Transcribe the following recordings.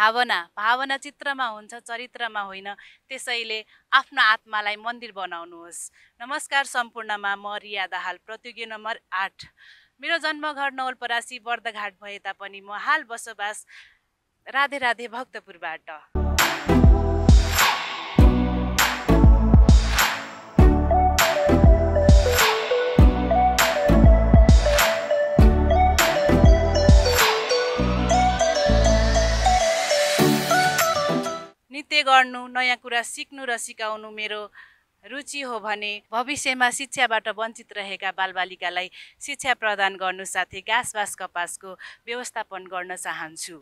भावना चित्रमा हुन्छ, चरित्रमा होइन। त्यसैले आफ्नो आत्मालाई मन्दिर बनाउनुहोस्। नमस्कार सम्पूर्णमा, म रिया दाहाल, प्रतियोगी नम्बर 8। मेरो जन्मघर नवलपरासी बर्दघाट भए तापनि म हाल बसोबास राधे राधे भक्तपुरबाट। नृत्य गर्नु, नयाँ कुरा सिक्नु र सिकाउनु मेरो रुचि हो भने भविष्यमा शिक्षाबाट वञ्चित रहेका बालबालिकालाई शिक्षा प्रदान गर्नु साथै घाँसबास कपासको व्यवस्थापन गर्न चाहन्छु।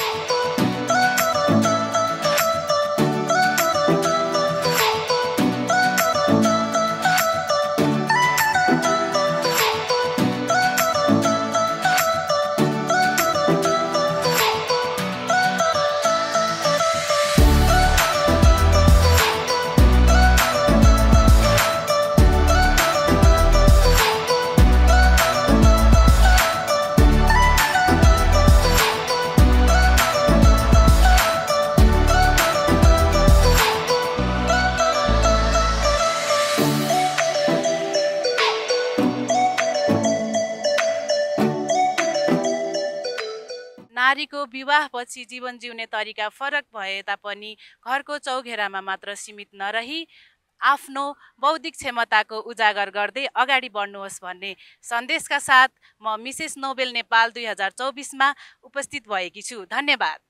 नारीको विवाहपछि जीवन जिउने तरिका फरक भए तापनि घरको चौघेरामा मात्र सीमित नरही आफ्नो बौद्धिक क्षमताको उजागर गर्दै अगाडि बढ्नुहोस् भन्ने सन्देशका साथ म मिसेस नोबेल नेपाल 2024 मा उपस्थित भएकी छु। धन्यवाद।